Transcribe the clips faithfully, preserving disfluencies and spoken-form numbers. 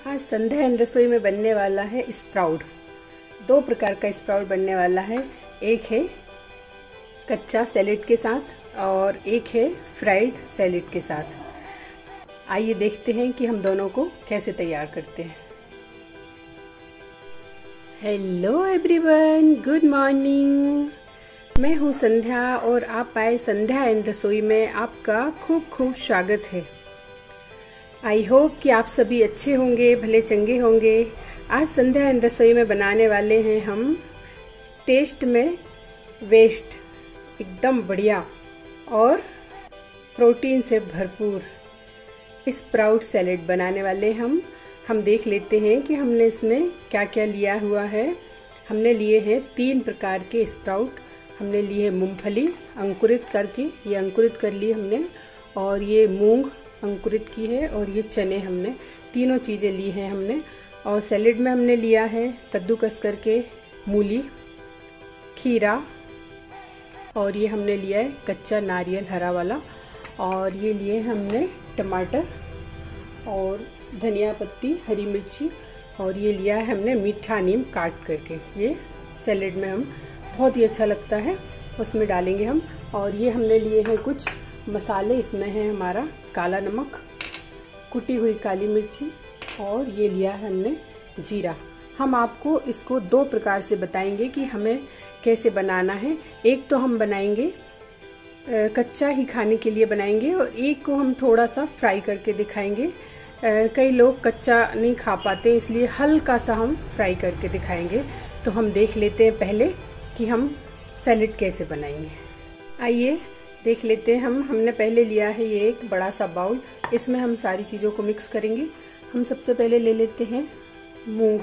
आज संध्या एंड रसोई में बनने वाला है स्प्राउट। दो प्रकार का स्प्राउट बनने वाला है, एक है कच्चा सैलेड के साथ और एक है फ्राइड सैलेड के साथ। आइए देखते हैं कि हम दोनों को कैसे तैयार करते हैं। Hello everyone, good morning. मैं हूँ संध्या और आप आए संध्या एंड रसोई में आपका खूब खूब स्वागत है। आई होप कि आप सभी अच्छे होंगे, भले चंगे होंगे। आज संध्या एंड रसोई में बनाने वाले हैं हम टेस्ट में वेस्ट, एकदम बढ़िया और प्रोटीन से भरपूर स्प्राउट सैलेड बनाने वाले हम हम देख लेते हैं कि हमने इसमें क्या क्या लिया हुआ है। हमने लिए हैं तीन प्रकार के स्प्राउट। हमने लिए मूंगफली अंकुरित करके, ये अंकुरित कर ली हमने, और ये मूंग अंकुरित की है, और ये चने हमने तीनों चीज़ें ली हैं हमने। और सैलेड में हमने लिया है कद्दूकस करके मूली, खीरा, और ये हमने लिया है कच्चा नारियल हरा वाला, और ये लिए हमने टमाटर और धनिया पत्ती, हरी मिर्ची, और ये लिया है हमने मीठा नीम काट करके। ये सैलेड में हम बहुत ही अच्छा लगता है, उसमें डालेंगे हम। और ये हमने लिए हैं कुछ मसाले, इसमें है हमारा काला नमक, कुटी हुई काली मिर्ची, और ये लिया है हमने जीरा। हम आपको इसको दो प्रकार से बताएंगे कि हमें कैसे बनाना है। एक तो हम बनाएंगे कच्चा ही खाने के लिए बनाएंगे, और एक को हम थोड़ा सा फ्राई करके दिखाएंगे। कई लोग कच्चा नहीं खा पाते, इसलिए हल्का सा हम फ्राई करके दिखाएंगे। तो हम देख लेते हैं पहले कि हम सैलेड कैसे बनाएंगे। आइए देख लेते हैं। हम हमने पहले लिया है ये एक बड़ा सा बाउल, इसमें हम सारी चीज़ों को मिक्स करेंगे। हम सबसे पहले ले लेते हैं मूंग।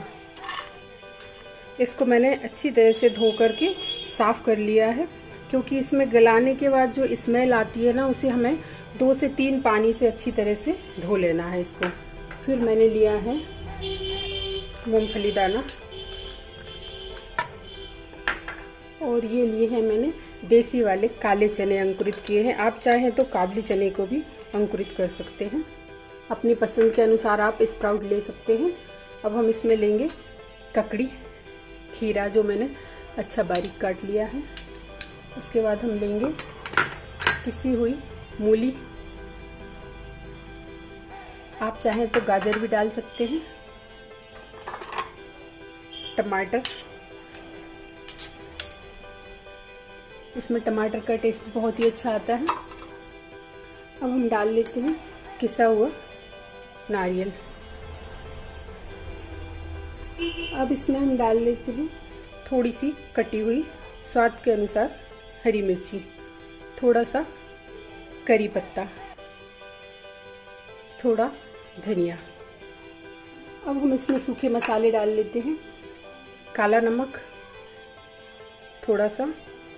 इसको मैंने अच्छी तरह से धो करके साफ कर लिया है, क्योंकि इसमें गलाने के बाद जो स्मेल आती है ना, उसे हमें दो से तीन पानी से अच्छी तरह से धो लेना है इसको। फिर मैंने लिया है मूंगफली दाना, और ये लिए हैं मैंने देसी वाले काले चने अंकुरित किए हैं। आप चाहें तो काबली चने को भी अंकुरित कर सकते हैं, अपनी पसंद के अनुसार आप स्प्राउट ले सकते हैं। अब हम इसमें लेंगे ककड़ी, खीरा जो मैंने अच्छा बारीक काट लिया है। उसके बाद हम लेंगे पिसी हुई मूली, आप चाहें तो गाजर भी डाल सकते हैं, टमाटर, इसमें टमाटर का टेस्ट बहुत ही अच्छा आता है। अब हम डाल लेते हैं किसा हुआ नारियल। अब इसमें हम डाल लेते हैं थोड़ी सी कटी हुई स्वाद के अनुसार हरी मिर्ची, थोड़ा सा करी पत्ता, थोड़ा धनिया। अब हम इसमें सूखे मसाले डाल लेते हैं, काला नमक, थोड़ा सा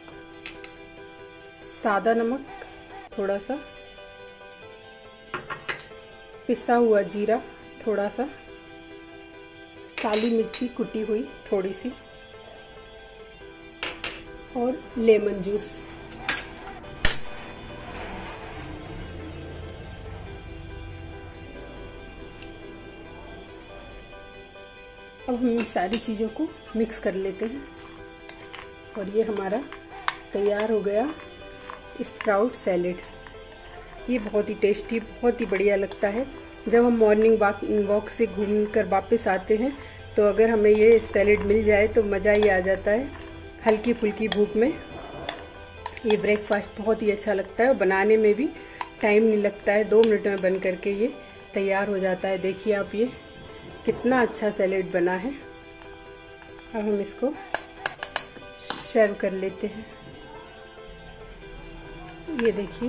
सादा नमक, थोड़ा सा पिसा हुआ जीरा, थोड़ा सा काली मिर्ची कुटी हुई थोड़ी सी, और लेमन जूस। अब हम इन सारी चीज़ों को मिक्स कर लेते हैं, और ये हमारा तैयार हो गया स्प्राउट सैलेड। ये बहुत ही टेस्टी, बहुत ही बढ़िया लगता है। जब हम मॉर्निंग वॉक से घूम कर वापस आते हैं, तो अगर हमें ये सैलेड मिल जाए तो मज़ा ही आ जाता है। हल्की फुल्की भूख में ये ब्रेकफास्ट बहुत ही अच्छा लगता है, और बनाने में भी टाइम नहीं लगता है। दो मिनट में बन करके ये तैयार हो जाता है। देखिए आप, ये कितना अच्छा सैलेड बना है। अब हम इसको सर्व कर लेते हैं। ये देखिए,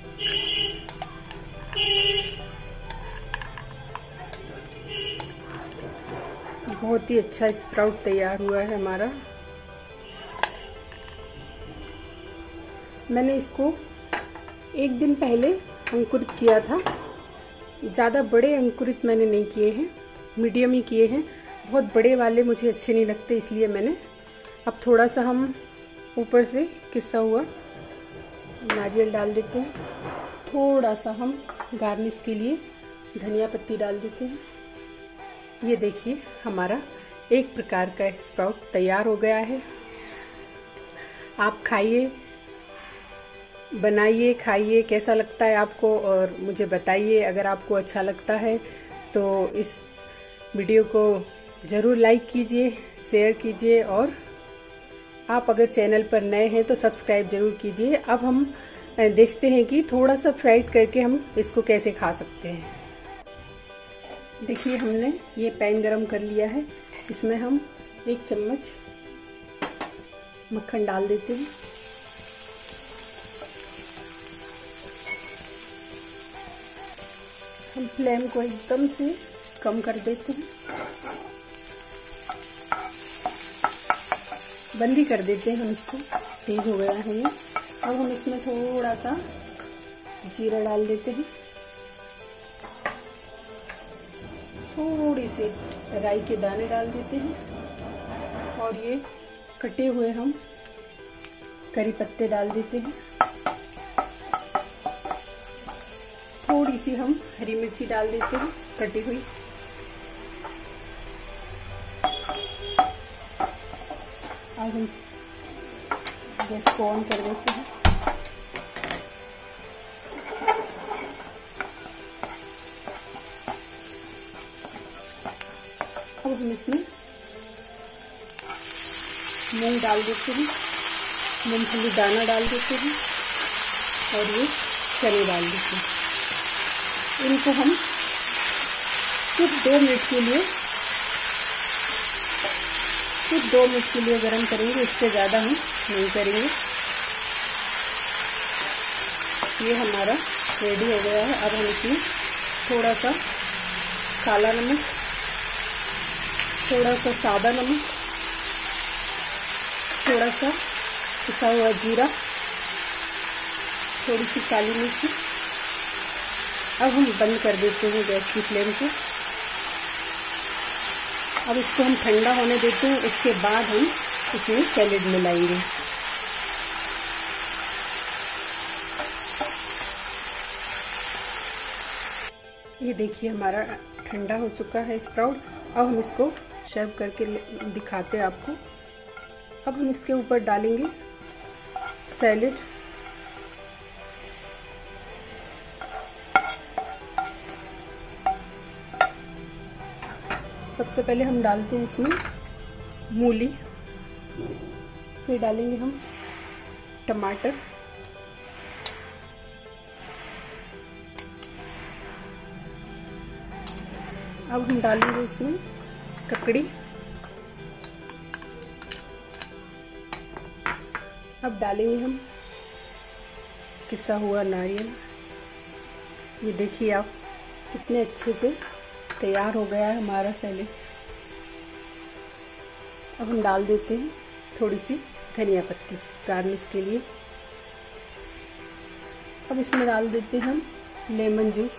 बहुत ही अच्छा स्प्राउट तैयार हुआ है हमारा। मैंने इसको एक दिन पहले अंकुरित किया था। ज़्यादा बड़े अंकुरित मैंने नहीं किए हैं, मीडियम ही किए हैं। बहुत बड़े वाले मुझे अच्छे नहीं लगते, इसलिए मैंने अब थोड़ा सा हम ऊपर से किसा हुआ नारियल डाल देते हैं। थोड़ा सा हम गार्निश के लिए धनिया पत्ती डाल देते हैं। ये देखिए हमारा एक प्रकार का स्प्राउट तैयार हो गया है। आप खाइए, बनाइए, खाइए, कैसा लगता है आपको और मुझे बताइए। अगर आपको अच्छा लगता है तो इस वीडियो को ज़रूर लाइक कीजिए, शेयर कीजिए और आप अगर चैनल पर नए हैं तो सब्सक्राइब ज़रूर कीजिए। अब हम देखते हैं कि थोड़ा सा फ्राइड करके हम इसको कैसे खा सकते हैं। देखिए हमने ये पैन गरम कर लिया है, इसमें हम एक चम्मच मक्खन डाल देते हैं। हम फ्लेम को एकदम से कम कर देते हैं, बंद ही कर देते हैं हम इसको, तेज हो गया है ये। अब हम इसमें थोड़ा सा जीरा डाल देते हैं, थोड़ी सी राई के दाने डाल देते हैं और ये कटे हुए हम करी पत्ते डाल देते हैं। थोड़ी सी हम हरी मिर्ची डाल देते हैं कटी हुई। अब हम गैस को ऑन कर देते हैं। अब हम इसमें मूंग डाल देते हैं, मूंगफली दाना डाल देते हैं और ये चने डाल देते हैं। इनको हम सिर्फ दो मिनट के लिए सिर्फ दो मिनट के लिए गरम करेंगे, इससे ज़्यादा हम नहीं करेंगे। ये हमारा रेडी हो गया है। अब हम इसमें थोड़ा सा काला नमक, थोड़ा सा सादा नमक, थोड़ा सा पिसा हुआ जीरा, थोड़ी सी काली मिर्ची। अब हम बंद कर देते हैं गैस की फ्लेम को। अब इसको हम ठंडा होने देते हैं, उसके बाद हम इसमें सैलेड मिलाएंगे। ये देखिए हमारा ठंडा हो चुका है स्प्राउट। अब हम इसको सर्व करके दिखाते हैं आपको। अब हम इसके ऊपर डालेंगे सैलेड। सबसे पहले हम डालते हैं इसमें मूली, फिर डालेंगे हम टमाटर, अब हम डालेंगे इसमें ककड़ी, अब डालेंगे हम पिसा हुआ नारियल। ये देखिए आप कितने अच्छे से तैयार हो गया है हमारा सैलेड। अब हम डाल देते हैं थोड़ी सी धनिया पत्ती गार्निश के लिए। अब इसमें डाल देते हैं हम लेमन जूस।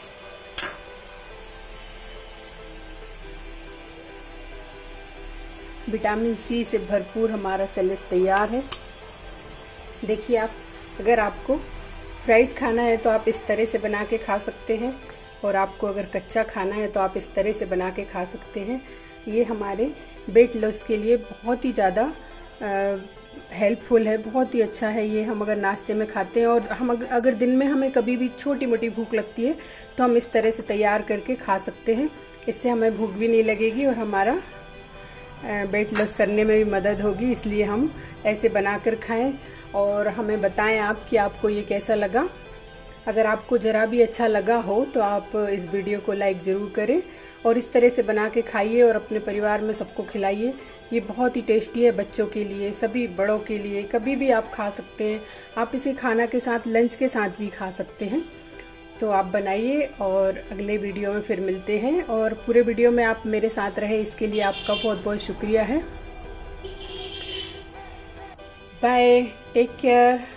विटामिन सी से भरपूर हमारा सैलेड तैयार है। देखिए आप, अगर आपको फ्राइड खाना है तो आप इस तरह से बना के खा सकते हैं, और आपको अगर कच्चा खाना है तो आप इस तरह से बना के खा सकते हैं। ये हमारे वेट लॉस के लिए बहुत ही ज़्यादा हेल्पफुल है, बहुत ही अच्छा है। ये हम अगर नाश्ते में खाते हैं और हम अगर दिन में हमें कभी भी छोटी मोटी भूख लगती है तो हम इस तरह से तैयार करके खा सकते हैं। इससे हमें भूख भी नहीं लगेगी और हमारा वेट लॉस करने में भी मदद होगी। इसलिए हम ऐसे बनाकर खाएं और हमें बताएं आप कि आपको ये कैसा लगा। अगर आपको ज़रा भी अच्छा लगा हो तो आप इस वीडियो को लाइक ज़रूर करें और इस तरह से बना के खाइए और अपने परिवार में सबको खिलाइए। ये बहुत ही टेस्टी है, बच्चों के लिए, सभी बड़ों के लिए, कभी भी आप खा सकते हैं। आप इसे खाना के साथ, लंच के साथ भी खा सकते हैं। तो आप बनाइए और अगले वीडियो में फिर मिलते हैं। और पूरे वीडियो में आप मेरे साथ रहे, इसके लिए आपका बहुत बहुत शुक्रिया है। Bye, take care.